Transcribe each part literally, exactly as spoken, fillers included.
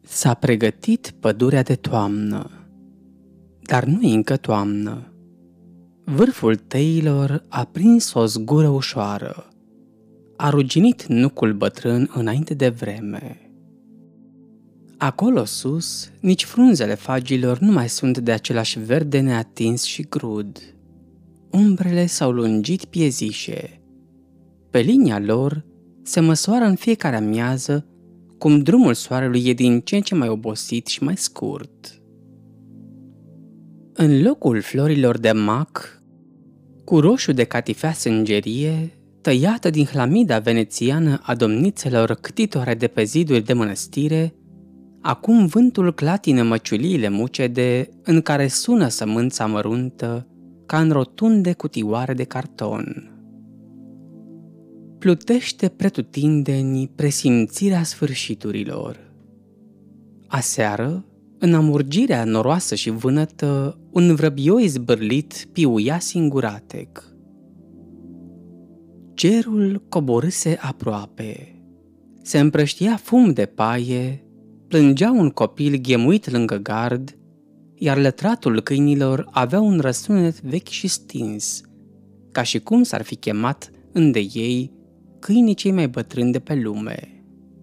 S-a pregătit pădurea de toamnă, dar nu încă toamnă. Vârful tăilor a prins o zgură ușoară, a ruginit nucul bătrân înainte de vreme. Acolo sus, nici frunzele fagilor nu mai sunt de același verde neatins și crud. Umbrele s-au lungit piezișe. Pe linia lor se măsoară în fiecare amiază cum drumul soarelui e din ce în ce mai obosit și mai scurt. În locul florilor de mac, cu roșu de catifea sângerie, tăiată din hlamida venețiană a domnițelor ctitoare de pe ziduri de mănăstire, acum vântul clatină măciuliile mucede în care sună sămânța măruntă ca în rotunde cutioare de carton. Plutește pretutindeni presimțirea sfârșiturilor. Aseară, în amurgirea noroasă și vânătă, un vrăbioi zbârlit piuia singuratec. Cerul coborâse aproape. Se împrăștia fum de paie, plângea un copil ghemuit lângă gard, iar lătratul câinilor avea un răsunet vechi și stins, ca și cum s-ar fi chemat înde ei câinii cei mai bătrâni de pe lume.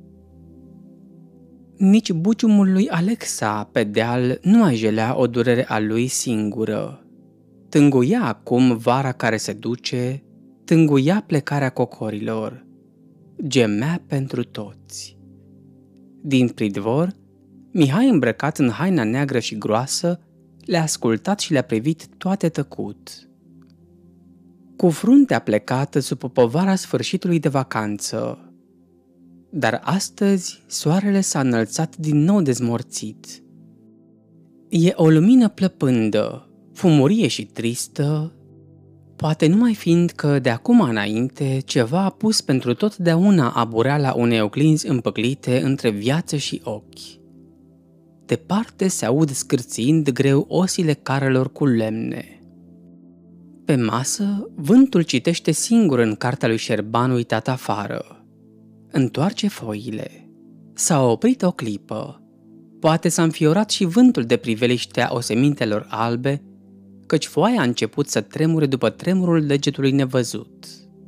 Nici buciumul lui Alexa pe deal nu mai jelea o durere a lui singură. Tânguia acum vara care se duce, tânguia plecarea cocorilor, gemea pentru toți. Din pridvor, Mihai, îmbrăcat în haina neagră și groasă, le-a ascultat și le-a privit toate tăcut. Cu fruntea plecată sub povara sfârșitului de vacanță. Dar astăzi soarele s-a înălțat din nou dezmorțit. E o lumină plăpândă, fumurie și tristă, poate numai fiindcă de acum înainte ceva a pus pentru totdeauna abureala unei oglinzi împăclite între viață și ochi. Departe se aud scârțiind greu osile carelor cu lemne. Pe masă, vântul citește singur în cartea lui Șerban uitat afară. Întoarce foile. S-a oprit o clipă. Poate s-a înfiorat și vântul de priveliștea osemintelor albe, căci foaia a început să tremure după tremurul degetului nevăzut.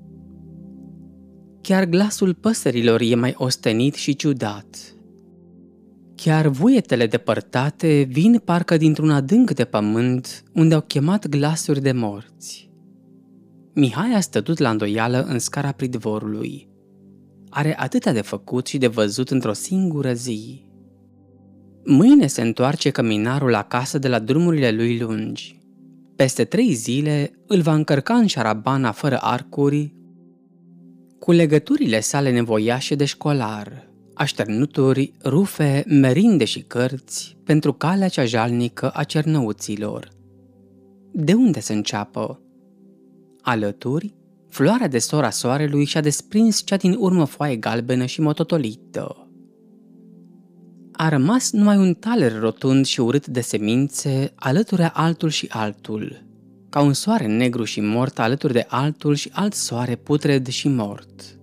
Chiar glasul păsărilor e mai ostenit și ciudat. Chiar vuietele depărtate vin parcă dintr-un adânc de pământ unde au chemat glasuri de morți. Mihai a stătut la îndoială în scara pridvorului. Are atâta de făcut și de văzut într-o singură zi. Mâine se întoarce căminarul acasă de la drumurile lui lungi. Peste trei zile îl va încărca în șarabana fără arcuri, cu legăturile sale nevoiașe de școlar, așternuturi, rufe, merinde și cărți pentru calea cea jalnică a cernăuților. De unde să înceapă? Alături, floarea de sora soarelui și-a desprins cea din urmă foaie galbenă și mototolită. A rămas numai un taler rotund și urât de semințe, alăturea altul și altul, ca un soare negru și mort alături de altul și alt soare putred și mort.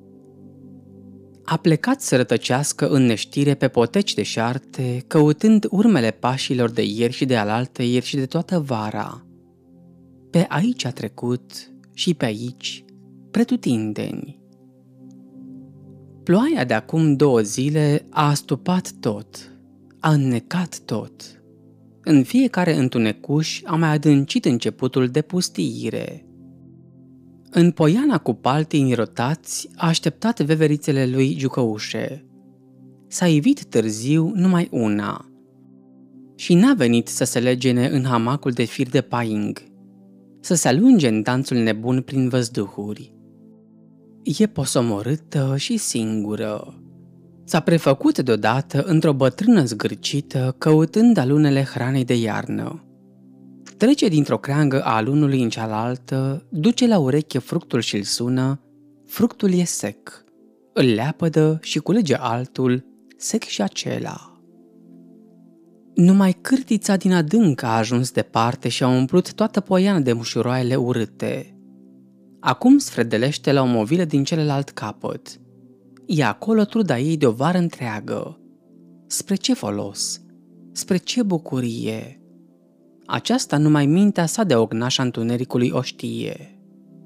A plecat să rătăcească în neștire pe poteci de șarte, căutând urmele pașilor de ieri și de alaltă ieri și de toată vara. Pe aici a trecut și pe aici, pretutindeni. Ploaia de acum două zile a astupat tot, a înnecat tot. În fiecare întunecuș a mai adâncit începutul de pustiire. În poiana cu paltii înrotați a așteptat veverițele lui jucăușe. S-a ivit târziu numai una. Și n-a venit să se legene în hamacul de fir de paing, să se alunge în danțul nebun prin văzduhuri. E posomorâtă și singură. S-a prefăcut deodată într-o bătrână zgârcită, căutând alunele hranei de iarnă. Trece dintr-o creangă a alunului în cealaltă, duce la ureche fructul și-l sună, fructul e sec. Îl leapădă și culege altul, sec și acela. Numai cârtița din adânc a ajuns departe și a umplut toată poiana de mușuroaiele urâte. Acum sfredelește la o movilă din celălalt capăt. E acolo truda ei de o vară întreagă. spre ce folos? Spre ce bucurie? Aceasta numai mintea sa de ognașa întunericului o știe.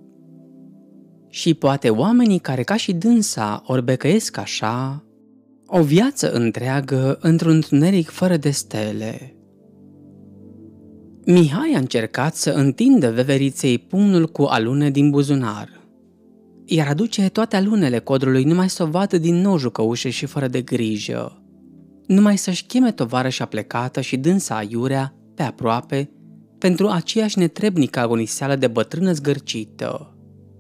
Și poate oamenii care ca și dânsa orbecăiesc așa, o viață întreagă într-un întuneric fără de stele. Mihai a încercat să întindă veveriței pumnul cu alune din buzunar, iar aduce toate alunele codrului numai să o vadă din nou jucăușe și fără de grijă, numai să-și cheme tovarășa plecată și dânsa aiurea pe aproape pentru aceeași netrebnică agoniseală de bătrână zgârcită.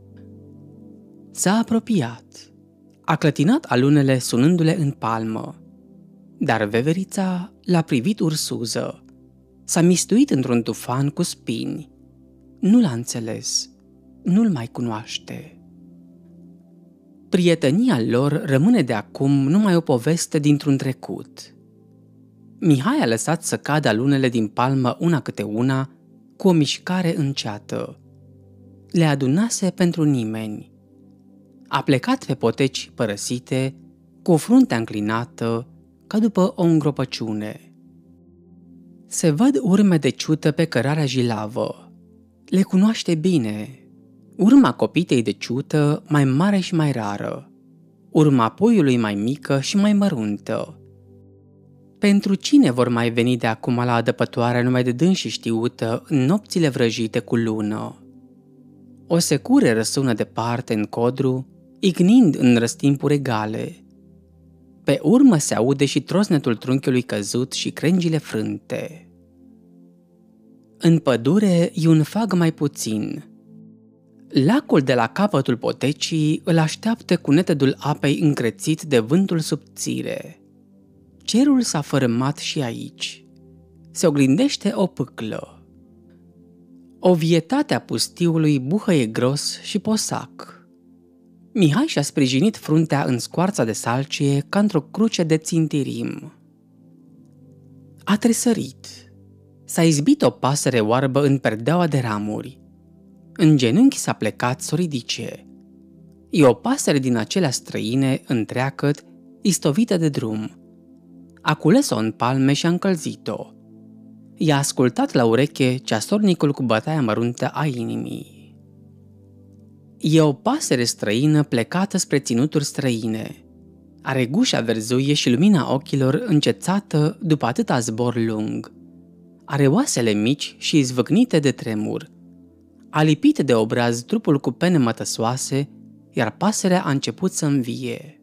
S-a apropiat, a clătinat alunele sunându-le în palmă, dar veverița l-a privit ursuză, s-a mistuit într-un tufan cu spini, nu l-a înțeles, nu-l mai cunoaște. Prietenia lor rămâne de acum numai o poveste dintr-un trecut. Mihai a lăsat să cadă alunele din palmă una câte una, cu o mișcare înceată. Le adunase pentru nimeni. A plecat pe poteci părăsite, cu o frunte înclinată, ca după o îngropăciune. Se văd urme de ciută pe cărarea jilavă. Le cunoaște bine. Urma copitei de ciută mai mare și mai rară. Urma puiului mai mică și mai măruntă. Pentru cine vor mai veni de acum la adăpătoare numai de dânsi știută în nopțile vrăjite cu lună? O secure răsună departe în codru, ignind în răstimpuri egale. Pe urmă se aude și trosnetul trunchiului căzut și crengile frânte. În pădure e un fag mai puțin. Lacul de la capătul potecii îl așteaptă cu netedul apei încrețit de vântul subțire. Cerul s-a fărâmat și aici. Se oglindește o pâclă. O vietate a pustiului buhăie gros și posac. Mihai și-a sprijinit fruntea în scoarța de salcie ca într-o cruce de țintirim. A tresărit. S-a izbit o pasăre oarbă în perdeaua de ramuri. În genunchi s-a plecat să o ridice. E o pasăre din acelea străine, întreacăt, istovită de drum. A cules-o în palme și a încălzit-o. I-a ascultat la ureche ceasornicul cu bătaia măruntă a inimii. E o pasăre străină plecată spre ținuturi străine. Are gușa verzuie și lumina ochilor încețată după atâta zbor lung. Are oasele mici și izvâcnite de tremur. A lipit de obraz trupul cu pene mătăsoase, iar pasărea a început să învie.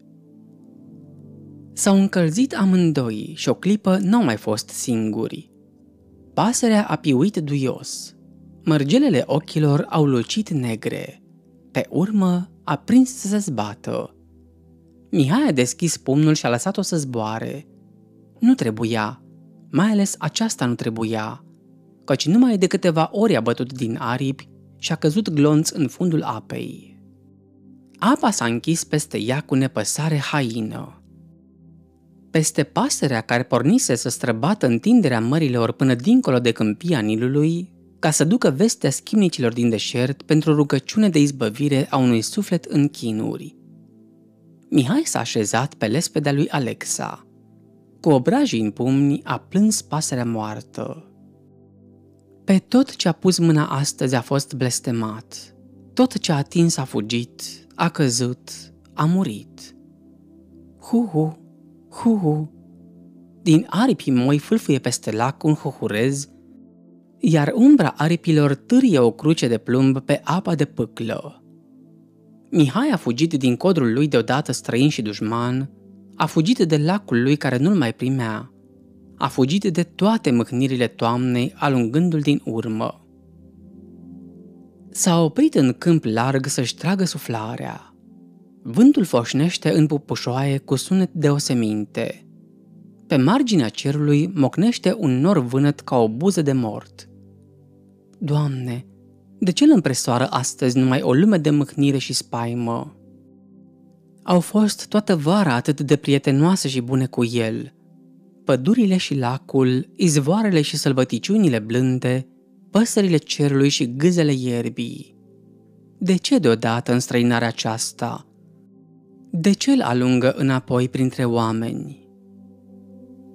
S-au încălzit amândoi și o clipă n-au mai fost singuri. Pasărea a piuit duios. Mărgelele ochilor au lucit negre. Pe urmă a prins să se zbată. Mihai a deschis pumnul și a lăsat-o să zboare. Nu trebuia, mai ales aceasta nu trebuia, căci numai de câteva ori a bătut din aripi și a căzut glonț în fundul apei. Apa s-a închis peste ea cu nepăsare haină. Peste pasărea care pornise să străbată întinderea mărilor până dincolo de câmpia Nilului, ca să ducă vestea schimnicilor din deșert pentru rugăciune de izbăvire a unui suflet în chinuri. Mihai s-a așezat pe lespedea lui Alexa. Cu obrajii în pumni a plâns pasărea moartă. Pe tot ce a pus mâna astăzi a fost blestemat. Tot ce a atins a fugit, a căzut, a murit. Hu-hu, hu-hu. Din aripii moi fâlfâie peste lac un hohurez, iar umbra aripilor târie o cruce de plumb pe apa de pâclă. Mihai a fugit din codrul lui deodată străin și dușman, a fugit de lacul lui care nu-l mai primea, a fugit de toate mâhnirile toamnei alungându-l din urmă. S-a oprit în câmp larg să-și tragă suflarea. Vântul foșnește în pupușoaie cu sunet deoseminte. Pe marginea cerului mocnește un nor vânăt ca o buză de mort. Doamne, de ce îl împresoară astăzi numai o lume de mâhnire și spaimă? Au fost toată vara atât de prietenoase și bune cu el. Pădurile și lacul, izvoarele și sălbăticiunile blânde, păsările cerului și gâzele ierbii. De ce deodată înstrăinarea aceasta? De ce îl alungă înapoi printre oameni?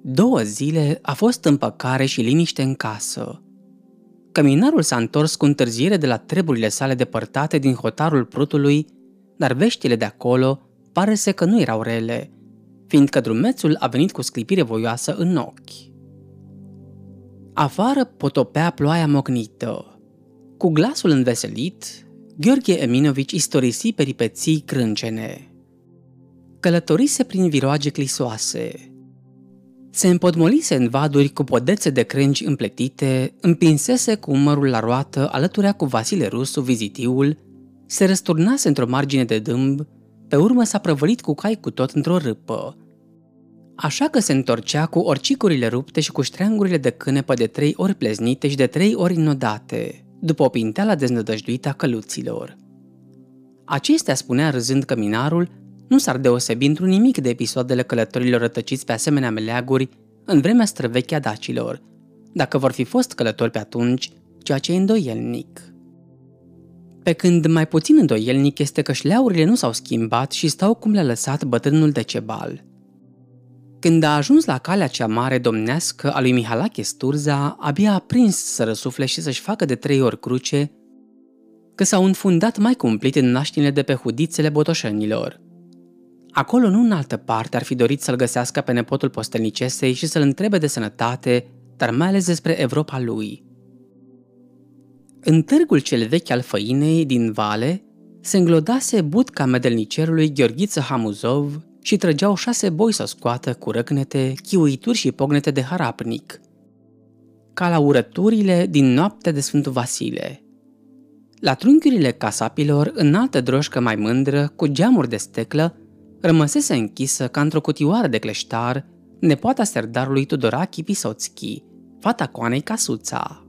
Două zile a fost împăcare și liniște în casă. Căminarul s-a întors cu întârziere de la treburile sale depărtate din hotarul Prutului, dar veștile de acolo pare să că nu erau rele, fiindcă drumețul a venit cu sclipire voioasă în ochi. Afară potopea ploaia mocnită. Cu glasul înveselit, Gheorghe Eminovici istorisi peripeții crâncene. Călătorise prin viroage clisoase. Se împodmolise în vaduri cu podețe de crengi împletite, împinsese cu umărul la roată alăturea cu Vasile Rusu vizitiul, se răsturnase într-o margine de dâmb, pe urmă s-a prăvălit cu cai cu tot într-o râpă. Așa că se întorcea cu orcicurile rupte și cu ștreangurile de cânepă de trei ori pleznite și de trei ori înodate, după o pinteală deznădăjduită a căluților. Acestea, spunea râzând căminarul, nu s-ar deosebi într-un nimic de episoadele călătorilor rătăciți pe asemenea meleaguri în vremea străveche a dacilor, dacă vor fi fost călători pe atunci, ceea ce e îndoielnic. Pe când mai puțin îndoielnic este că șleaurile nu s-au schimbat și stau cum le-a lăsat bătrânul Decebal. Când a ajuns la calea cea mare domnească a lui Mihalache Sturza, abia a prins să răsufle și să-și facă de trei ori cruce, că s-au înfundat mai cumplit în naștinile de pe hudițele botoșenilor. Acolo, nu în altă parte, ar fi dorit să-l găsească pe nepotul postelnicesei și să-l întrebe de sănătate, dar mai ales despre Europa lui. În târgul cel vechi al Făinei, din Vale, se înglodase budca medelnicerului Gheorghiță Hamuzov și trăgeau șase boi să scoată cu răcnete, chiuituri și pognete de harapnic, ca la urăturile din noaptea de Sfântul Vasile. La trunchiurile casapilor, în altă droșcă mai mândră, cu geamuri de steclă, rămăsese închisă ca într-o cutioară de cleștar nepoata serdarului Tudorache Pisoțchi, fata Coanei Casuța.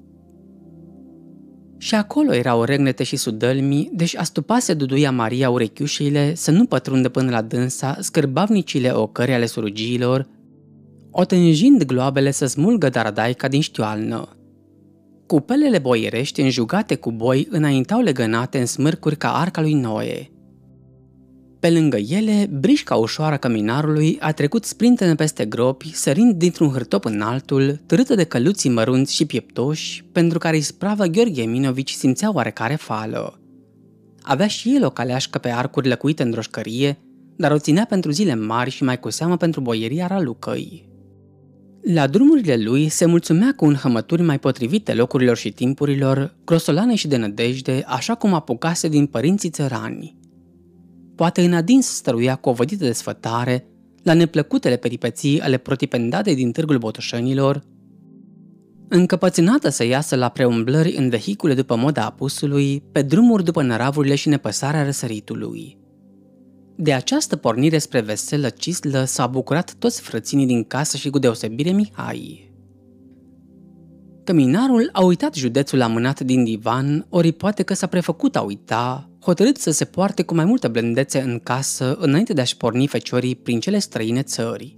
Și acolo erau regnete și sudălmi, deși astupase Duduia Maria urechiușile să nu pătrundă până la dânsa scârbavnicile ocări ale surugiilor, o tânjind gloabele să smulgă daradaica din știoalnă. Cupelele boierești înjugate cu boi înaintau legănate în smârcuri ca arca lui Noe. Pe lângă ele, brișca ușoară căminarului a trecut sprintene peste gropi, sărind dintr-un hârtop în altul, târâtă de căluții mărunți și pieptoși, pentru care ispravă Gheorghe Eminovici simțea oarecare fală. Avea și el o caleașcă pe arcuri lăcuite în droșcărie, dar o ținea pentru zile mari și mai cu seamă pentru boieria Ralucăi. La drumurile lui se mulțumea cu înhămături mai potrivite locurilor și timpurilor, grosolane și de nădejde, așa cum apucase din părinții țărani. Poate în adins stăruia cu o vădită desfătare la neplăcutele peripeții ale protipendadei din târgul botoșenilor, încăpățânată să iasă la preumblări în vehicule după moda apusului, pe drumuri după năravurile și nepăsarea răsăritului. De această pornire spre veselă cislă s-au bucurat toți frăținii din casă și cu deosebire Mihai. Căminarul a uitat județul amânat din divan, ori poate că s-a prefăcut a uita, hotărât să se poarte cu mai multă blândețe în casă înainte de a-și porni feciorii prin cele străine țări.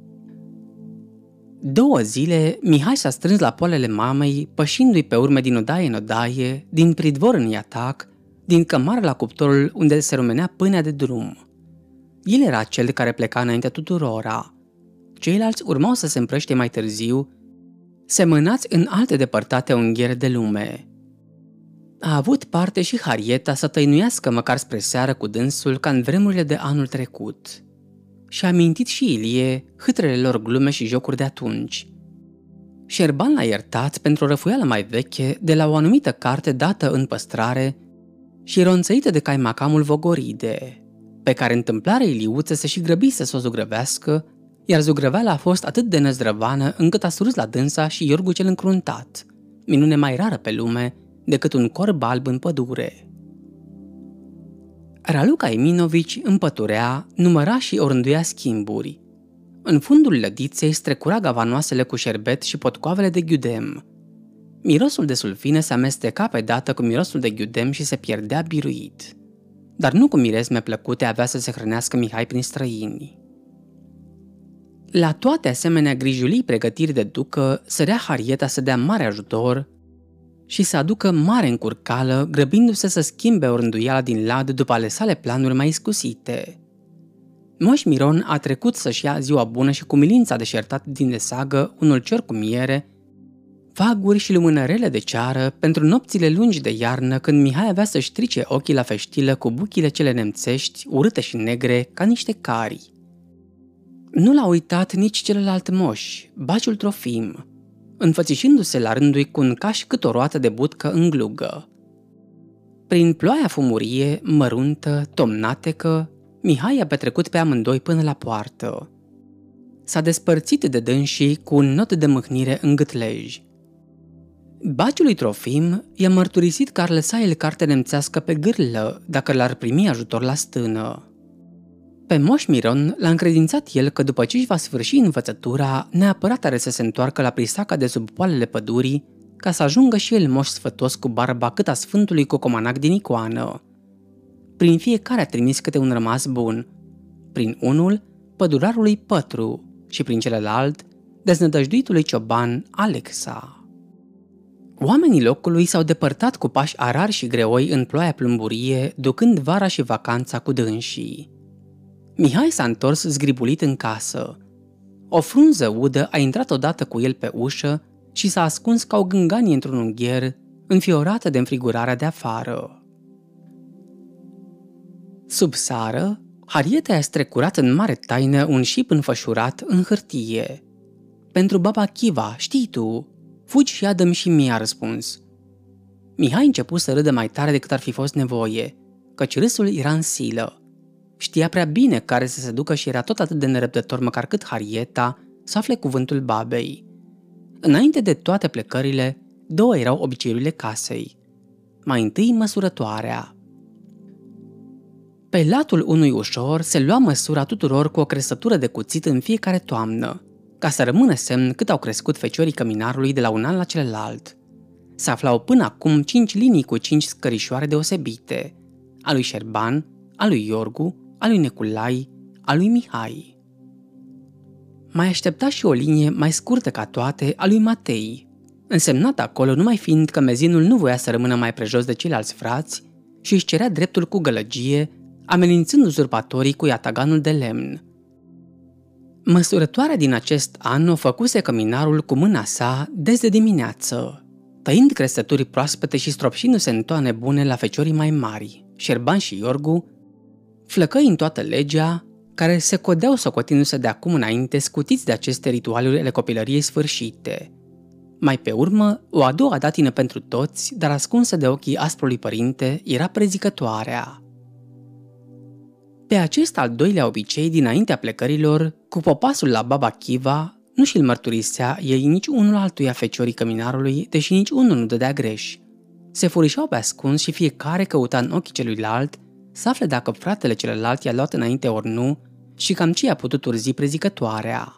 Două zile, Mihai s-a strâns la poalele mamei, pășindu-i pe urme din odaie în odaie, din pridvor în iatac, din cămară la cuptorul unde se rumenea pâinea de drum. El era cel care pleca înaintea tuturora. Ceilalți urmau să se împrăște mai târziu, semănați în alte depărtate unghiere de lume. A avut parte și Harieta să tăinuiască măcar spre seară cu dânsul ca în vremurile de anul trecut. Și-a mintit și Ilie hâtrele lor glume și jocuri de atunci. Șerban l-a iertat pentru o răfuială mai veche de la o anumită carte dată în păstrare și ronțăită de caimacamul Vogoride, pe care întâmplarea Iliuță se și grăbise să o zugrăvească, iar zugrăveala a fost atât de năzdrăvană încât a surâs la dânsa și Iorgu cel încruntat, minune mai rară pe lume decât un corb alb în pădure. Raluca Eminovici împăturea, număra și orânduia schimburi. În fundul lădiței strecura gavanoasele cu șerbet și potcoavele de ghiudem. Mirosul de sulfine se amesteca pe dată cu mirosul de ghiudem și se pierdea biruit. Dar nu cu miresme plăcute avea să se hrănească Mihai prin străini. La toate asemenea grijulii pregătiri de ducă, sărea Harieta să dea mare ajutor și să aducă mare încurcală, grăbindu-se să schimbe o rânduială din lad după ale sale planuri mai iscusite. Moș Miron a trecut să-și ia ziua bună și cu milința deșertat din desagă un ulcior cu miere, vaguri și lumânărele de ceară pentru nopțile lungi de iarnă, când Mihai avea să-și strice ochii la feștilă cu buchile cele nemțești, urâte și negre, ca niște cari. Nu l-a uitat nici celălalt moș, baciul Trofim, înfățișându-se la rândul cu un caș cât o roată de butcă în glugă. Prin ploaia fumurie, măruntă, tomnatecă, Mihai a petrecut pe amândoi până la poartă. S-a despărțit de dânsii cu un not de mâhnire în gâtlej. Baciul lui Trofim i-a mărturisit că ar lăsa el carte nemțească pe gârlă dacă l-ar primi ajutor la stână. Pe Moș Miron l-a încredințat el că după ce își va sfârși învățătura, neapărat are să se întoarcă la prisaca de sub poalele pădurii, ca să ajungă și el moș sfătos cu barba cât a sfântului Cocomanac din icoană. Prin fiecare a trimis câte un rămas bun, prin unul pădurarului Pătru și prin celălalt deznădăjduitului cioban Alexa. Oamenii locului s-au depărtat cu pași arari și greoi în ploaia plumburie, ducând vara și vacanța cu dânsii. Mihai s-a întors zgribulit în casă. O frunză udă a intrat odată cu el pe ușă și s-a ascuns ca o gânganie într-un ungher, înfiorată de înfrigurarea de afară. Sub sară, Harieta a strecurat în mare taină un șip înfășurat în hârtie. Pentru baba Chiva, știi tu, fugi și ia-dă-mi și mie, a răspuns. Mihai început să râdă mai tare decât ar fi fost nevoie, căci râsul era în silă. Știa prea bine care să se ducă și era tot atât de nerăbdător măcar cât Harieta să afle cuvântul babei. Înainte de toate plecările, două erau obiceiurile casei. Mai întâi măsurătoarea. Pe latul unui ușor se lua măsura tuturor cu o cresătură de cuțit în fiecare toamnă, ca să rămână semn cât au crescut feciorii căminarului de la un an la celălalt. Se aflau până acum cinci linii cu cinci scărișoare deosebite, a lui Șerban, a lui Iorgu, a lui Neculai, a lui Mihai. Mai aștepta și o linie mai scurtă ca toate a lui Matei, însemnată acolo numai fiind că mezinul nu voia să rămână mai prejos de ceilalți frați și își cerea dreptul cu gălăgie, amenințând uzurpatorii cu iataganul de lemn. Măsurătoarea din acest an o făcuse căminarul cu mâna sa des de dimineață, tăind cresături proaspete și stropșindu-se în toane bune la feciorii mai mari, Șerban și Iorgu, flăcăi în toată legea, care se codeau socotindu-se de acum înainte scutiți de aceste ritualuri ale copilăriei sfârșite. Mai pe urmă, o a doua datină pentru toți, dar ascunsă de ochii asprului părinte, era prezicătoarea. Pe acest al doilea obicei dinaintea plecărilor, cu popasul la baba Chiva, nu și-l mărturisea ei nici unul altuia feciorii căminarului, deși nici unul nu dădea greș. Se furișau pe ascuns și fiecare căuta în ochii celuilalt să afle dacă fratele celălalt i-a luat înainte ori nu și cam ce i-a putut urzi prezicătoarea.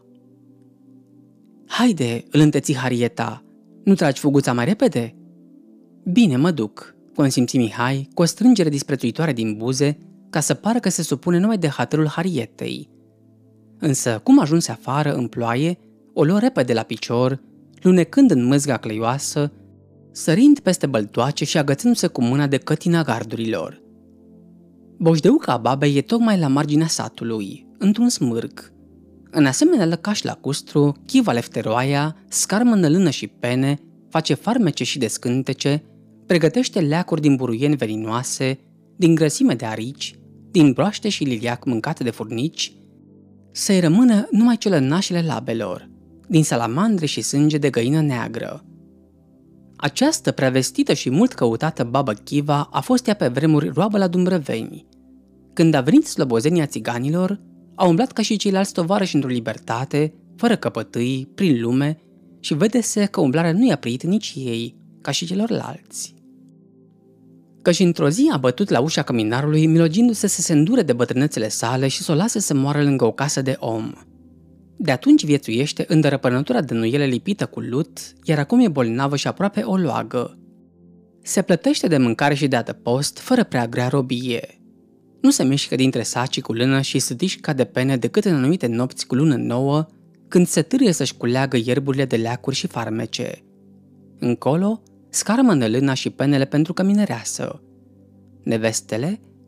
Haide, îl înteți Harieta, nu tragi fuguța mai repede? Bine, mă duc, consimți Mihai cu o strângere disprețuitoare din buze, ca să pară că se supune numai de hatărul Harietei. Însă, cum ajunse afară în ploaie, o luă repede la picior, lunecând în mâzga cleioasă, sărind peste băltoace și agățându-se cu mâna de cătina gardurilor. Boșdeuca babei e tocmai la marginea satului, într-un smârg. În asemenea lăcaș lacustru, Chiva lefteroaia scarmănă lână și pene, face farmece și descântece, pregătește leacuri din buruieni veninoase, din grăsime de arici, din broaște și liliac mâncate de furnici, să-i rămână numai celănașele labelor, din salamandre și sânge de găină neagră. Această preavestită și mult căutată babă Chiva a fost ea pe vremuri roabă la Dumbrăveni. Când a venit slobozenia țiganilor, a umblat ca și ceilalți tovarăși într-o libertate, fără căpătâi, prin lume, și vede-se că umblarea nu i-a prit nici ei, ca și celorlalți. Căci într-o zi a bătut la ușa căminarului, milogindu-se să se îndure de bătrânețele sale și să o lase să moară lângă o casă de om. De atunci viețuiește în dărăpânătura de nuiele lipită cu lut, iar acum e bolnavă și aproape o loagă. Se plătește de mâncare și de adăpost, fără prea grea robie. Nu se mișcă dintre sacii cu lână și sădiși ca de pene decât în anumite nopți cu lună nouă, când se târâie să-și culeagă ierburile de leacuri și farmece. Încolo, scarmănă lâna și penele pentru căminăreasă. Nevestele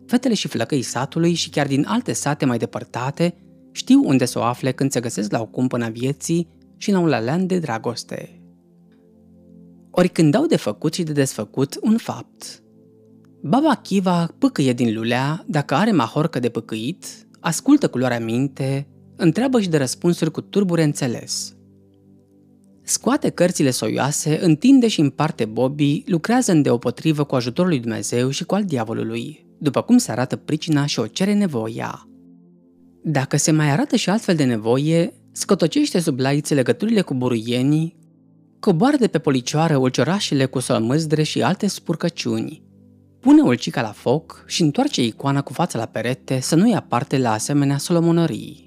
fetele și flăcăii satului și chiar din alte sate mai depărtate știu unde să o afle când se găsesc la o cumpănă a vieții și la un lalean de dragoste. Ori când au de făcut și de desfăcut un fapt. Baba Chiva pâcâie din lulea, dacă are mahorcă de pâcâit, ascultă cu luarea minte, întreabă și de răspunsuri cu turbure înțeles. Scoate cărțile soioase, întinde și împarte bobii, lucrează îndeopotrivă cu ajutorul lui Dumnezeu și cu al diavolului, după cum se arată pricina și o cere nevoia. Dacă se mai arată și altfel de nevoie, scotocește sub laițe legăturile cu buruienii, coboară de pe policioară ulciorașele cu solmâzdre și alte spurcăciuni, pune ulcica la foc și întoarce icoana cu fața la perete să nu ia parte la asemenea solomonării.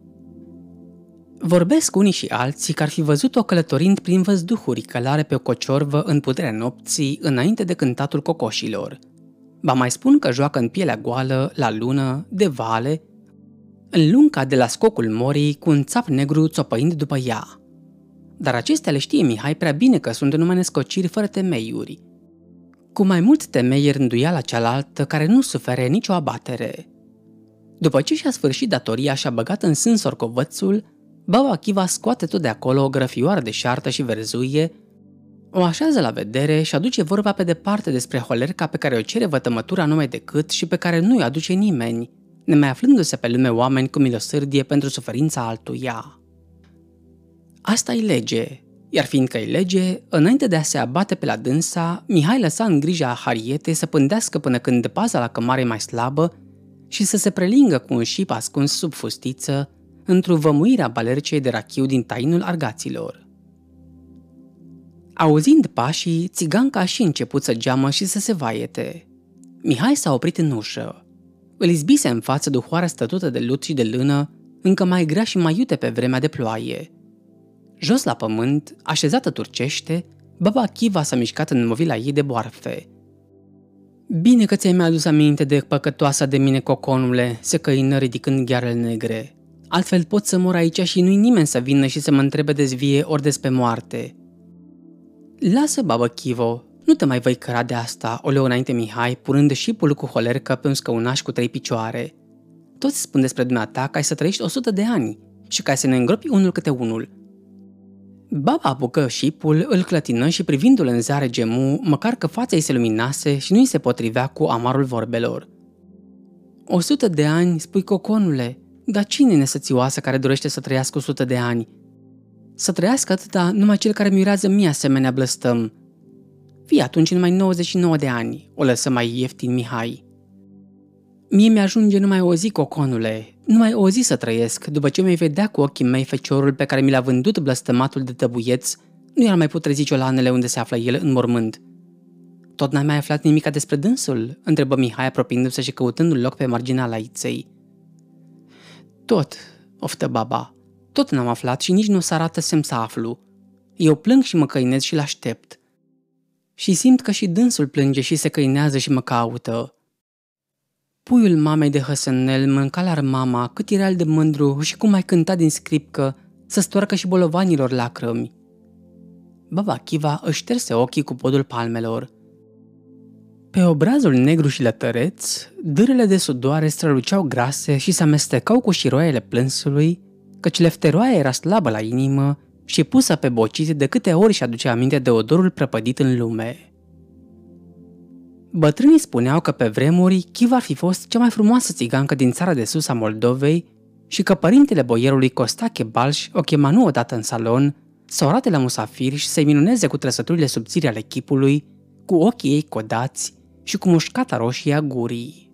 Vorbesc unii și alții că ar fi văzut-o călătorind prin văzduhuri călare pe o cociorvă în puterea nopții înainte de cântatul cocoșilor. Ba mai spun că joacă în pielea goală, la lună, de vale, în lunca de la scocul morii cu un țap negru țopăind după ea. Dar acestea le știe Mihai prea bine că sunt numai nescociri fără temeiuri. Cu mai mult temei rânduia la cealaltă care nu sufere nicio abatere. După ce și-a sfârșit datoria și-a băgat în sân sorcovățul, Baba Chiva scoate tot de acolo o grăfioară de șartă și verzuie, o așează la vedere și aduce vorba pe departe despre holerca pe care o cere vătămătura numai decât și pe care nu-i aduce nimeni, nemai aflându-se pe lume oameni cu milosârdie pentru suferința altuia. Asta-i lege, iar fiindcă-i lege, înainte de a se abate pe la dânsa, Mihai lăsa în grija Harietei să pândească până când paza la cămare mai slabă și să se prelingă cu un șip ascuns sub fustiță, într-o vămuirea balercei de rachiu din tainul argaților. Auzind pașii, țiganca a și început să geamă și să se vaiete. Mihai s-a oprit în ușă. Îl izbise în față duhoarea stătută de lut și de lână, încă mai grea și mai iute pe vremea de ploaie. Jos la pământ, așezată turcește, Baba Chiva s-a mișcat în movila ei de boarfe. Bine că ți-ai mai adus aminte de păcătoasa de mine, coconule, se căină ridicând ghearele negre. Altfel pot să mor aici și nu-i nimeni să vină și să mă întrebe de zvie ori despre moarte. Lasă, babă Chivo, nu te mai vei căra de asta, o leu înainte Mihai, punând șipul cu holercă pe un scăunaș cu trei picioare. Toți spun despre dumneata că ai să trăiești o sută de ani și că ai să ne îngropi unul câte unul. Baba apucă șipul, îl clătină și privindu-l în zare gemu, măcar că fața ei se luminase și nu-i se potrivea cu amarul vorbelor. O sută de ani, spui, coconule, dar cine e nesățioasă care dorește să trăiască o sută de ani? Să trăiască atâta numai cel care miurează mie asemenea blăstăm. Fii atunci numai nouăzeci și nouă de ani, o lăsă mai ieftin Mihai. Mie mi-ajunge numai o zi, coconule, numai o zi să trăiesc, după ce mi-ai vedea cu ochii mei feciorul pe care mi l-a vândut blăstămatul de tăbuieț, nu i-ar mai putrezi ciolanele unde se află el în mormânt. Tot n-ai mai aflat nimica despre dânsul? Întrebă Mihai apropiindu-se și căutând un loc pe marginea laiței. Tot, oftă baba, tot n-am aflat și nici nu s arată semn să aflu. Eu plâng și mă căinez și l-aștept. Și simt că și dânsul plânge și se căinează și mă caută. Puiul mamei de hăsănel mânca la mama cât era el de mândru și cum mai cânta din scripcă să stoarcă și bolovanilor lacrimi. Baba Chiva își șterse ochii cu podul palmelor. Pe obrazul negru și lătăreț, dârele de sudoare străluceau grase și se amestecau cu șiroaiele plânsului, căci lefteroaia era slabă la inimă și pusă pe bocite de câte ori și aducea aminte de odorul prăpădit în lume. Bătrânii spuneau că pe vremuri Chiva ar fi fost cea mai frumoasă țigancă din țara de sus a Moldovei și că părintele boierului Costache Balș o chema nu odată în salon să o arate la musafiri și să-i minuneze cu trăsăturile subțiri ale chipului, cu ochii ei codați și cu mușcata roșie a gurii.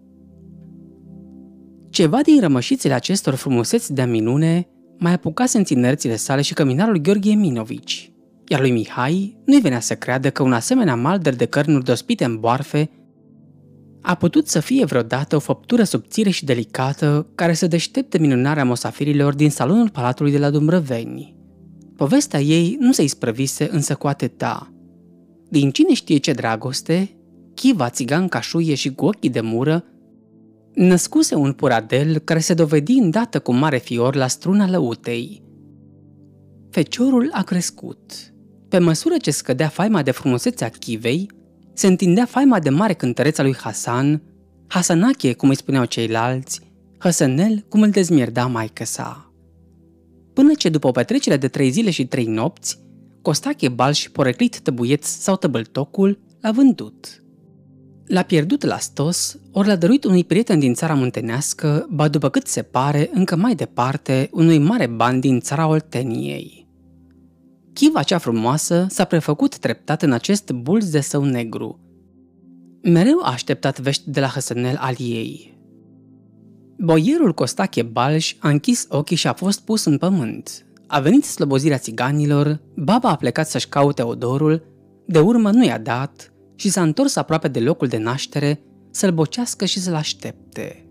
Ceva din rămășițele acestor frumuseți de-a minune mai apucase în tinerețile sale și căminarul Gheorghe Minovici, iar lui Mihai nu-i venea să creadă că un asemenea malder de cărnuri dospite în boarfe a putut să fie vreodată o făptură subțire și delicată care să deștepte minunarea mosafirilor din salonul palatului de la Dumbrăveni. Povestea ei nu se isprăvise însă cu atâta. Din cine știe ce dragoste, Chiva, țiganca șuie și cu ochii de mură, născuse un puradel care se dovedi îndată cu mare fior la struna lăutei. Feciorul a crescut. Pe măsură ce scădea faima de frumusețe a Chivei, se întindea faima de mare cântăreț a lui Hasan, Hasanache, cum îi spuneau ceilalți, Hăsănel, cum îl dezmierda maică sa. Până ce după o petrecere de trei zile și trei nopți, Costache Balș, poreclit Tăbuieț sau Tăbăltocul, l-a vândut. L-a pierdut la stos, ori l-a dăruit unui prieten din țara muntenească, ba după cât se pare, încă mai departe, unui mare ban din țara Olteniei. Chiva cea frumoasă s-a prefăcut treptat în acest bulț de său negru. Mereu a așteptat vești de la Hăsănel al ei. Boierul Costache Balș a închis ochii și a fost pus în pământ. A venit slobozirea țiganilor, baba a plecat să-și caute odorul, de urmă nu i-a dat și s-a întors aproape de locul de naștere să-l bocească și să-l aștepte.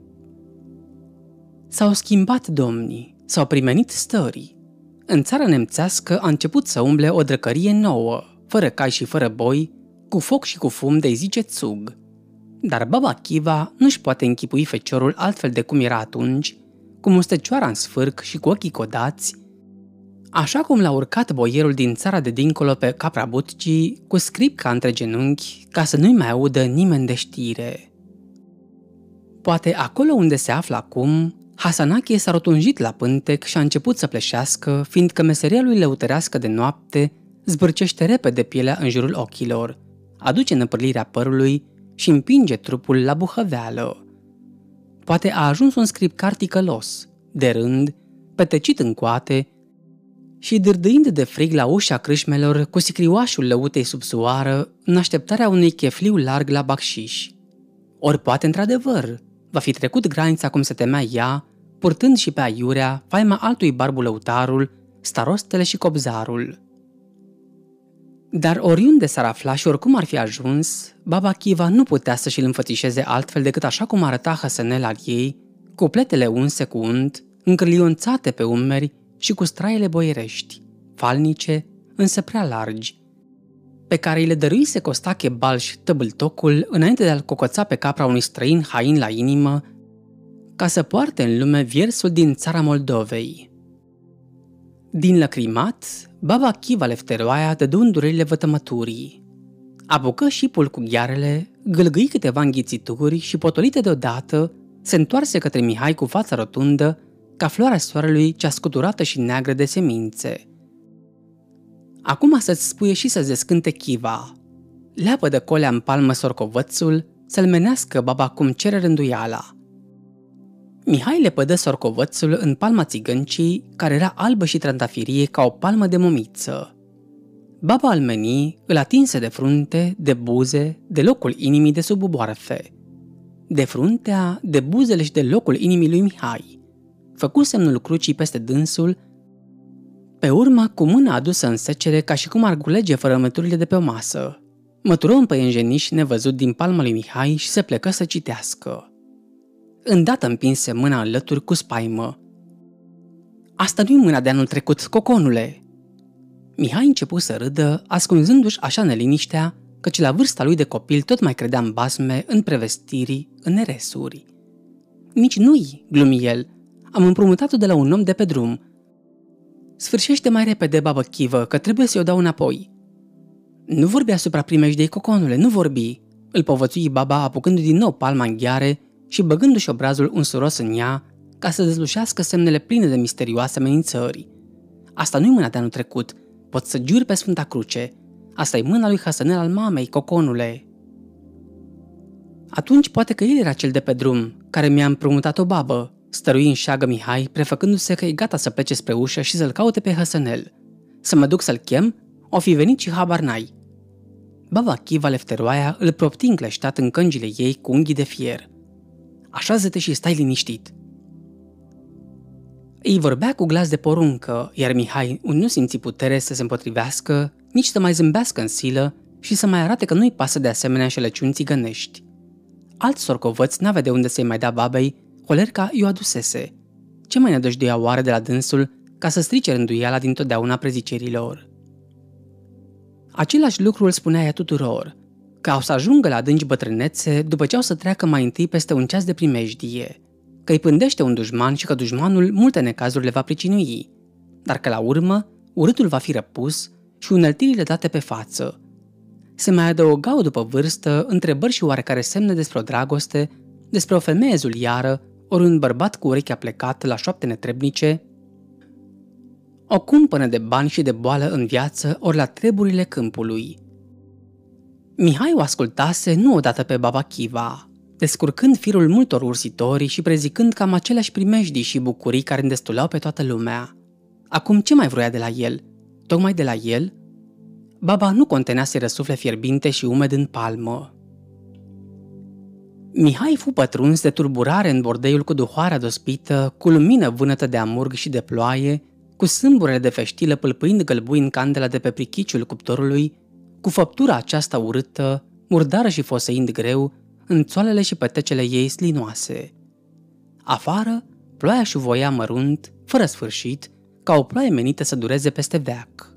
S-au schimbat domnii, s-au primenit stării. În țara nemțească a început să umble o drăcărie nouă, fără cai și fără boi, cu foc și cu fum de-i zice țug. Dar baba Chiva nu-și poate închipui feciorul altfel de cum era atunci, cu mustăcioara în sfârc și cu ochii codați, așa cum l-a urcat boierul din țara de dincolo pe capra butcii, cu scripca între genunchi, ca să nu-i mai audă nimeni de știre. Poate acolo unde se află acum, Hasanache s-a rotunjit la pântec și a început să pleșească, fiindcă meseria lui lăutărească de noapte zbârcește repede pielea în jurul ochilor, aduce năpârlirea părului și împinge trupul la buhăveală. Poate a ajuns un scripcar ticălos, de rând, petecit în coate și dârdâind de frig la ușa crâșmelor cu sicrioașul lăutei sub soară în așteptarea unui chefliu larg la bacșiș. Ori poate într-adevăr va fi trecut granița cum se temea ea, purtând și pe aiurea faima altui barbu lăutarul, starostele și cobzarul. Dar oriunde s-ar afla și oricum ar fi ajuns, baba Chiva nu putea să și-l înfățișeze altfel decât așa cum arăta Hăsănel al ei, cu pletele unse cu unt, încârlionțate pe umeri și cu straiele boierești, falnice, însă prea largi, pe care îi le dăruise Costache Balș Tăbâltocul înainte de a-l cocoța pe capra unui străin hain la inimă, ca să poarte în lume viersul din țara Moldovei. Din lăcrimat, baba Chiva Lefteroaia dădu îndurerile vătămăturii. Apucă șipul cu ghearele, gâlgâi câteva înghițituri și, potolite deodată, se întoarse către Mihai cu fața rotundă, ca floarea soarelui cea scuturată și neagră de semințe. Acum să-ți spuie și să-ți descânte Chiva. Leapă de colea în palmă sorcovățul, să-l menească baba cum cere rânduiala. Mihai le pădă sorcovățul în palma țigăncii, care era albă și trandafirie ca o palmă de momiță. Baba al meni îl atinse de frunte, de buze, de locul inimii de sub buboarfe. De fruntea, de buzele și de locul inimii lui Mihai. Făcu semnul crucii peste dânsul, pe urmă cu mâna adusă în secere ca și cum ar culege fărămăturile de pe o masă. Mătură un păienjeniș nevăzut din palma lui Mihai și se plecă să citească. Îndată împinse mâna în lături cu spaimă. Asta nu-i mâna de anul trecut, coconule! Mihai începu să râdă, ascunzându-și așa neliniștea, căci la vârsta lui de copil tot mai credea în basme, în prevestiri, în neresuri. Nici nu-i, glumi el, am împrumutat-o de la un om de pe drum. Sfârșește mai repede, babă Chivă, că trebuie să-i o dau înapoi. Nu vorbi asupra primejdei, coconule, nu vorbi, îl povățui baba apucându-i din nou palma în gheare și băgându-și obrazul unsuros în ea ca să dezlușească semnele pline de misterioase amenințări. Asta nu-i mâna de anul trecut, pot să jur pe Sfânta Cruce. Asta e mâna lui Hăsănel al mamei, coconule. Atunci poate că el era cel de pe drum, care mi-a împrumutat o babă, stărui în șagă Mihai, prefăcându-se că e gata să plece spre ușă și să-l caute pe Hăsănel. Să mă duc să-l chem? O fi venit și habar n-ai. Baba Chiva Lefteroaia îl propti încleștat în căngile ei cu unghii de fier. Așează-te și stai liniștit. Îi vorbea cu glas de poruncă, iar Mihai nu simți putere să se împotrivească, nici să mai zâmbească în silă și să mai arate că nu-i pasă de asemenea înșelăciuni țigănești. Alt sorcovăț n-avea de unde să-i mai dea babei, Holerca i-o adusese. Ce mai nădăjduia oare de la dânsul ca să strice rânduiala dintotdeauna prezicerilor? Același lucru îl spunea ea tuturor, că au să ajungă la adânci bătrânețe după ce au să treacă mai întâi peste un ceas de primejdie, că îi pândește un dușman și că dușmanul multe necazuri le va pricinui, dar că la urmă urâtul va fi răpus și uneltirile date pe față. Se mai adăugau după vârstă întrebări și oarecare semne despre o dragoste despre o femeie zuliară, ori un bărbat cu urechea plecată la șoapte netrebnice, o cumpănă de bani și de boală în viață, ori la treburile câmpului. Mihai o ascultase nu odată pe Baba Chiva, descurcând firul multor ursitori și prezicând cam aceleași primejdii și bucurii care îndestulau pe toată lumea. Acum ce mai vroia de la el? Tocmai de la el? Baba nu contenea să răsufle fierbinte și umed în palmă. Mihai fu pătruns de turburare în bordeiul cu duhoarea dospită, cu lumină vânătă de amurg și de ploaie, cu sâmburele de feștilă pâlpâind gălbui în candela de pe prichiciul cuptorului, cu făptura aceasta urâtă, murdară și fosăind greu, în țoalele și petecele ei slinoase. Afară, ploaia șuvoia mărunt, fără sfârșit, ca o ploaie menită să dureze peste veac.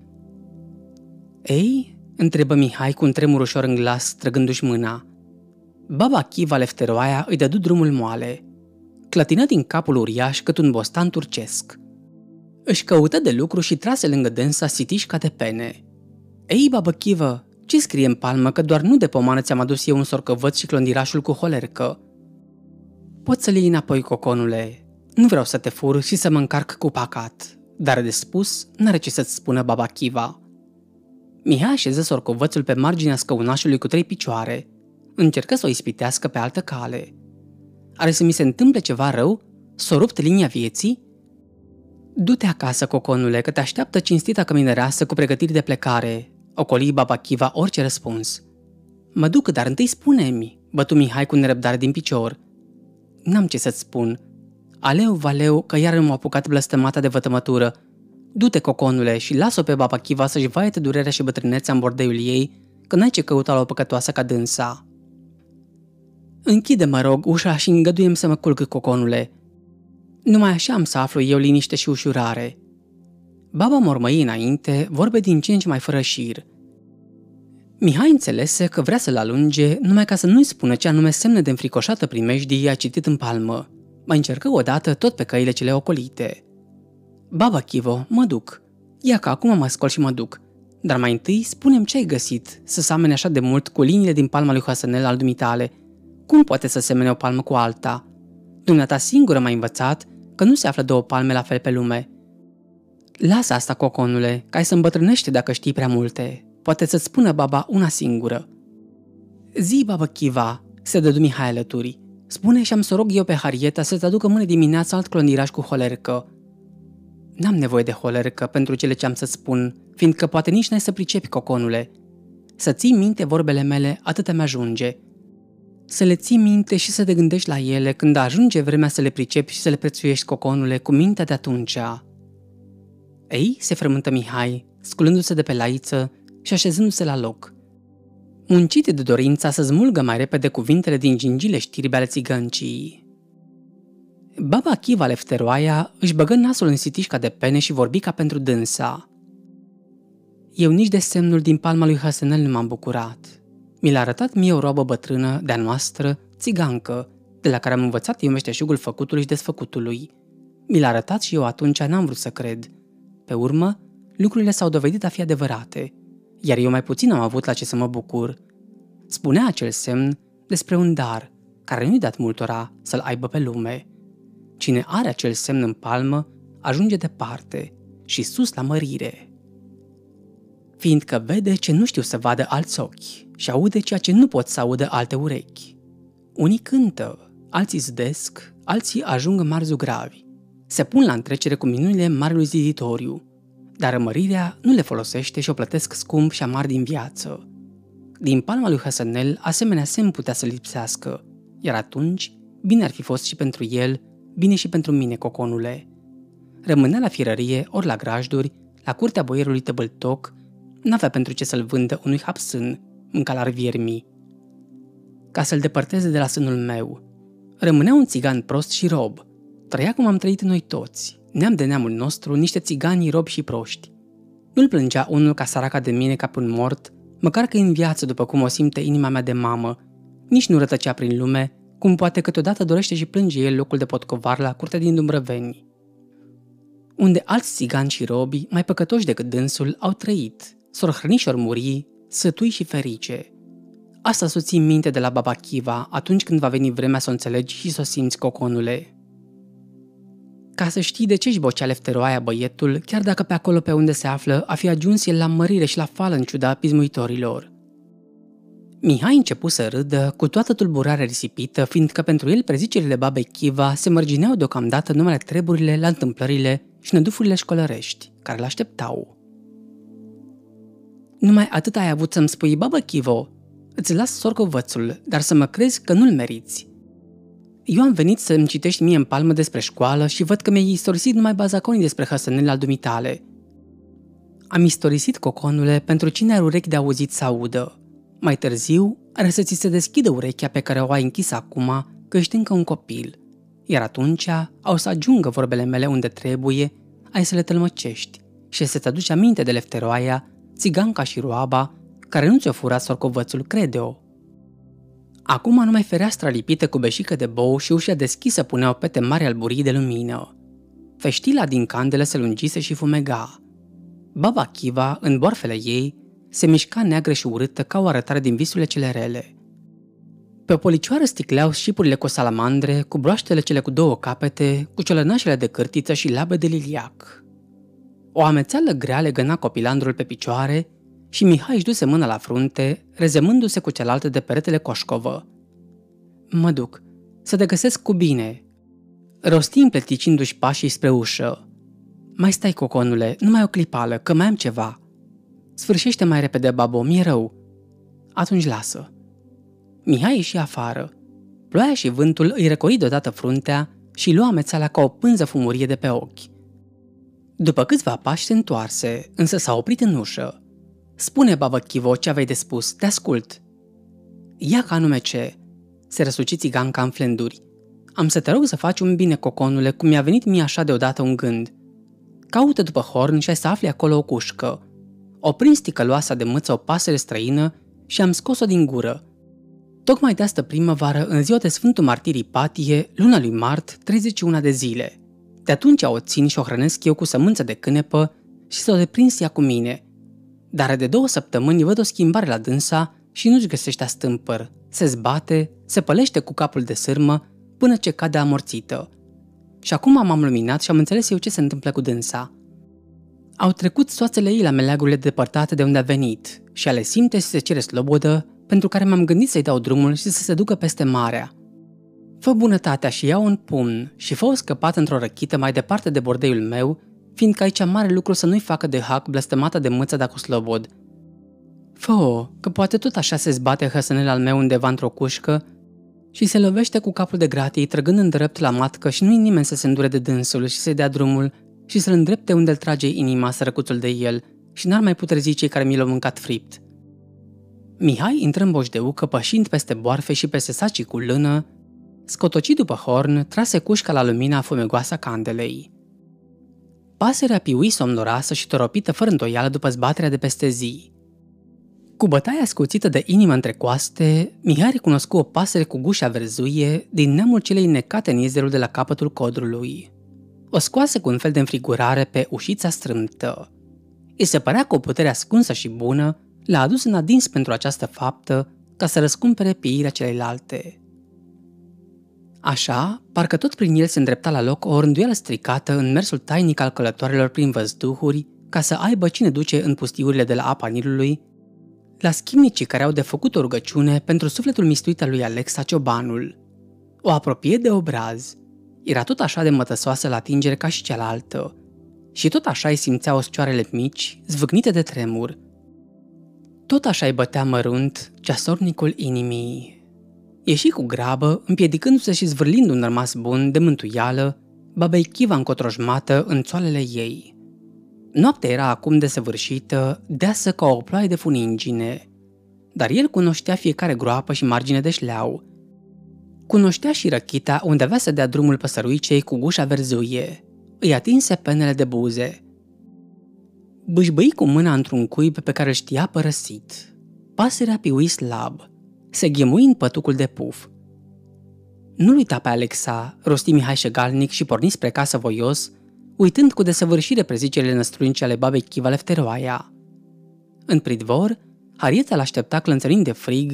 Ei? Întrebă Mihai cu un tremur ușor în glas, trăgându-și mâna. Baba Chiva Lefteroaia îi dădu drumul moale. Clătină din capul uriaș cât un bostan turcesc. Își căută de lucru și trase lângă dânsa sitișca de pene. Ei, babă Chivă, ce scrie în palmă că doar nu de pomană ți-am adus eu un sorcăvăț și clondirașul cu holercă? Poți să-l iei înapoi, coconule. Nu vreau să te fur și să mă încarc cu pacat, dar de spus n-are ce să-ți spună baba Chiva. Mihai așeză sorcăvățul pe marginea scăunașului cu trei picioare. Încercă să o ispitească pe altă cale. Are să mi se întâmple ceva rău? S-o rupt linia vieții? Du-te acasă, coconule, că te așteaptă cinstita căminăreasă cu pregătiri de plecare, ocoli baba Chiva orice răspuns. Mă duc, dar întâi spune-mi, bătu Mihai cu nerăbdare din picior. N-am ce să-ți spun. Aleu, valeu, că iar m-a apucat blăstămata de vătămătură. Du-te, coconule, și las-o pe baba Chiva să-și vaete durerea și bătrânețea în bordeiul ei, că n-ai ce căuta la o păcătoasă ca dânsa. Închide, mă rog, ușa și îngăduiem să mă culc, coconule. Numai așa am să aflu eu liniște și ușurare. Baba mormăi înainte, vorbe din ce în ce mai fără șir. Mihai înțelese că vrea să-l alunge, numai ca să nu-i spună ce anume semne de înfricoșată primejdie i-a citit în palmă. Mai încercă odată tot pe căile cele ocolite. Baba Chivo, mă duc. Ia că acum mă scol și mă duc. Dar mai întâi spune-mi ce ai găsit, să semene așa de mult cu liniile din palma lui Hoasanel al dumitale. Cum poate să semene o palmă cu alta? Dumneata singură m-a învățat că nu se află două palme la fel pe lume. Lasă asta, coconule, că ai să îmbătrânești dacă știi prea multe. Poate să-ți spună baba una singură. Zi, babă Chiva, se dădu Mihai alături. Spune și am să rog eu pe Harieta să-ți aducă mâine dimineața alt clondiraș cu holercă. N-am nevoie de holercă pentru cele ce am să spun, fiindcă poate nici n-ai să pricepi, coconule. Să ții minte vorbele mele, atâta mi-ajunge. Să le ții minte și să te gândești la ele când ajunge vremea să le pricepi și să le prețuiești, coconule, cu mintea de atunci. Ei, se frământă Mihai, sculându-se de pe laiță și așezându-se la loc. Muncit de dorința să smulgă mai repede cuvintele din gingile știrbe ale țigăncii. Baba Chiva Lefteroaia își băgă nasul în sitișca de pene și vorbi ca pentru dânsa. Eu nici de semnul din palma lui Hoasanel nu m-am bucurat. Mi l-a arătat mie o roabă bătrână, de-a noastră, țigancă, de la care am învățat eu meșteșugul făcutului și desfăcutului. Mi l-a arătat și eu atunci n-am vrut să cred. Pe urmă, lucrurile s-au dovedit a fi adevărate, iar eu mai puțin am avut la ce să mă bucur. Spunea acel semn despre un dar, care nu-i dat multora să-l aibă pe lume. Cine are acel semn în palmă, ajunge departe și sus la mărire. Fiindcă vede ce nu știu să vadă alți ochi și aude ceea ce nu pot să audă alte urechi. Unii cântă, alții zâdesc, alții ajung mari zugravi. Se pun la întrecere cu minunile marelui ziditoriu, dar mărirea nu le folosește și o plătesc scump și amar din viață. Din palma lui Hoasanel, asemenea semn putea să lipsească, iar atunci, bine ar fi fost și pentru el, bine și pentru mine, coconule. Rămânea la firărie ori la grajduri, la curtea boierului Tăbăltoc, n-avea pentru ce să-l vândă unui hapsân, în calar viermii. Ca să-l depărteze de la sânul meu, rămânea un țigan prost și rob. Trăia cum am trăit noi toți, neam de neamul nostru, niște țigani robi și proști. Nu-l plângea unul ca săraca de mine ca pe un mort, măcar că în viață după cum o simte inima mea de mamă. Nici nu rătăcea prin lume, cum poate câteodată dorește și plânge el locul de potcovar la curtea din Dumbrăveni. Unde alți țigani și robi, mai păcătoși decât dânsul, au trăit, s-or hrăni și-or muri, sătui și ferice. Asta să o ții minte de la baba Chiva atunci când va veni vremea să o înțelegi și să o simți, coconule. Ca să știi de ce își bocea lefteroaia băietul, chiar dacă pe acolo pe unde se află a fi ajuns el la mărire și la fală în ciuda pismuitorilor. Mihai începu să râdă cu toată tulburarea risipită, fiindcă pentru el prezicerile babei Chiva se mărgineau deocamdată numele treburile la întâmplările și nădufurile școlărești, care l-așteptau. Numai atât ai avut să-mi spui, babă Chivo, îți las sorcovățul, dar să mă crezi că nu-l meriți. Eu am venit să-mi citești mie în palmă despre școală și văd că mi-ai istorisit numai bazaconii despre hăsănele al dumitale. Am istorisit, coconule, pentru cine are urechi de auzit să audă. Mai târziu are să ți se deschidă urechea pe care o ai închisă acum, că ești încă un copil. Iar atunci au să ajungă vorbele mele unde trebuie, ai să le tălmăcești și să-ți aduci aminte de lefteroaia, țiganca și roaba, care nu ți-o furat sorcovățul, crede-o. Acum numai fereastra lipită cu beșică de bou și ușa deschisă puneau pete mari alburii de lumină. Feștila din candelă se lungise și fumega. Baba Chiva, în boarfele ei, se mișca neagră și urâtă ca o arătare din visurile cele rele. Pe o policioară sticleau șipurile cu salamandre, cu broaștele cele cu două capete, cu ciolănașele de cârtiță și labe de liliac. O amețeală grea legăna copilandrul pe picioare și Mihai își duse mâna la frunte, rezemându-se cu cealaltă de peretele coșcovă. Mă duc, să te găsesc cu bine, rosti împleticindu-și pașii spre ușă. Mai stai, coconule, numai o clipală, că mai am ceva. Sfârșește mai repede, babo, mi-e rău. Atunci lasă. Mihai ieși afară. Ploaia și vântul îi răcori deodată fruntea și lua amețeala ca o pânză fumurie de pe ochi. După câțiva pași se întoarse, însă s-a oprit în ușă. Spune, babă Chivo, ce aveai de spus, te ascult. Ia ca anume ce, se răsuci țiganca în flenduri. Am să te rog să faci un bine, coconule, cum mi-a venit mie așa deodată un gând. Caută după horn și ai să afli acolo o cușcă. O prins ticăloasa de mâță o pasăre străină și am scos-o din gură. Tocmai de astă primăvară, în ziua de Sfântul Martir Ipatie, luna lui Mart, treizeci și unu de zile. De atunci o țin și o hrănesc eu cu sămânță de cânepă și să o deprins ea cu mine. Dar de două săptămâni văd o schimbare la dânsa și nu-și găsește astâmpăr. Se zbate, se pălește cu capul de sârmă până ce cade amorțită. Și acum m-am luminat și am înțeles eu ce se întâmplă cu dânsa. Au trecut soațele ei la meleagurile depărtate de unde a venit și ale simte și se cere slobodă, pentru care m-am gândit să-i dau drumul și să se ducă peste marea. Fă bunătatea și ia-o în pumn și fă-o scăpat într-o răchită mai departe de bordeiul meu, fiindcă aici mare lucru să nu-i facă de hac blestemată de mâță dacă slobod. Fă-o, că poate tot așa se zbate hăsănel al meu undeva într-o cușcă și se lovește cu capul de gratii, trăgând în drept la matcă și nu-i nimeni să se îndure de dânsul și să-i dea drumul și să-l îndrepte unde-l trage inima sărăcuțul de el și n-ar mai putrezi cei care mi l-au mâncat fript. Mihai intră în boșdeucă, pășind peste boarfe și peste sacii cu lână, scotoci după horn, trase cușca la lumina fumegoasă a candelei. Pasărea piui somnoroasă și toropită fără îndoială după zbaterea de peste zi. Cu bătaia scuțită de inimă între coaste, Mihai recunoscu o pasăre cu gușa verzuie din neamul celei necate în iezerul de la capătul codrului. O scoase cu un fel de înfrigurare pe ușița strâmtă. Îi se părea că o putere ascunsă și bună l-a adus în adins pentru această faptă ca să răscumpere pieirea celeilalte. Așa, parcă tot prin el se îndrepta la loc o rânduială stricată în mersul tainic al călătoarelor prin văzduhuri ca să aibă cine duce în pustiurile de la apa Nilului, la schimnicii care au de făcut o rugăciune pentru sufletul mistuit al lui Alexa Ciobanul. O apropie de obraz. Era tot așa de mătăsoasă la atingere ca și cealaltă. Și tot așa îi simțea oscioarele mici, zvâcnite de tremur. Tot așa îi bătea mărunt ceasornicul inimii. Ieși cu grabă, împiedicându-se și zvârlind un rămas bun de mântuială, babei Chiva încotrojmată în țoalele ei. Noaptea era acum desăvârșită, deasă ca o ploaie de funingine, dar el cunoștea fiecare groapă și margine de șleau. Cunoștea și răchita unde avea să dea drumul păsăruicei cu gușa verzuie. Îi atinse penele de buze. Bâșbâi cu mâna într-un cuib pe care îl știa părăsit. Pasărea piui slab. Se ghemui în pătucul de puf. Nu-l uita pe Alexa, rosti Mihai șegalnic și porni spre casă voios, uitând cu desăvârșire prezicerile năstrunice ale babei Chiva Lefteroaia. În pridvor, Harieta l-aștepta clănțărind de frig,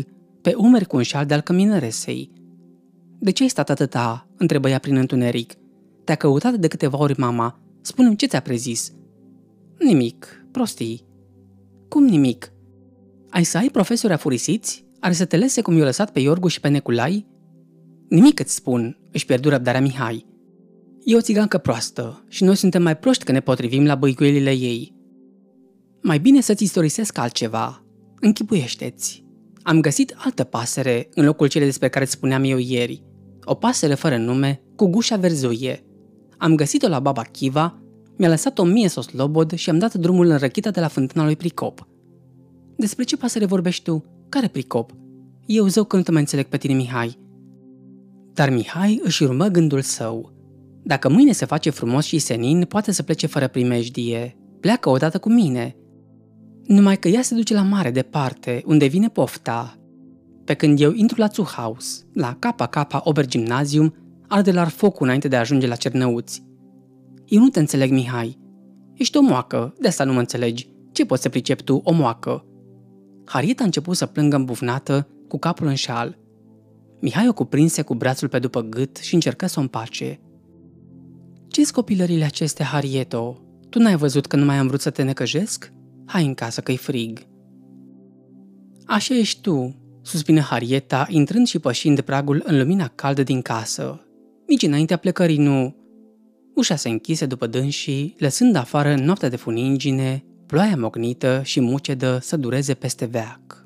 pe umeri cu un șal de-al căminăresei. De ce ai stat atâta?" întrebă ea prin întuneric. Te-a căutat de câteva ori mama. Spune-mi ce ți-a prezis." Nimic, prostii." Cum nimic? Ai să ai profesori afurisiți? Are să te lese cum i-o lăsat pe Iorgu și pe Neculai?" Nimic îți spun," își pierdu răbdarea Mihai. E o țigancă proastă și noi suntem mai proști că ne potrivim la băicuielile ei. Mai bine să-ți istorisesc altceva. Închipuiește-ți. Am găsit altă pasăre în locul cele despre care îți spuneam eu ieri. O pasăre fără nume, cu gușa verzuie. Am găsit-o la baba Chiva, mi-a lăsat o mie să o slobod și am dat drumul în răchita de la fântâna lui Pricop." Despre ce pasăre vorbești tu? Care Pricop?" Eu zău că nu te mai înțeleg pe tine, Mihai." Dar Mihai își urmă gândul său. Dacă mâine se face frumos și senin, poate să plece fără primejdie. Pleacă odată cu mine. Numai că ea se duce la mare departe, unde vine pofta. Pe când eu intru la Zuhaus, la K K Obergymnasium, arde la focul înainte de a ajunge la Cernăuți. Eu nu te înțeleg, Mihai. Ești o moacă, de asta nu mă înțelegi. Ce poți să pricepi tu, o moacă?" Harriet a început să plângă îmbufnată, cu capul în șal. Mihai o cuprinse cu brațul pe după gât și încercă să o împace. Ce-s copilările acestea, Harrieto? Tu n-ai văzut că nu mai am vrut să te necăjesc? Hai în casă că-i frig." Așa ești tu," suspină Harrieta, intrând și pășind pragul în lumina caldă din casă. Nici înaintea plecării nu. Ușa se închise după dânsii, lăsând afară noaptea de funingine, ploaia mocnită și mucedă să dureze peste veac.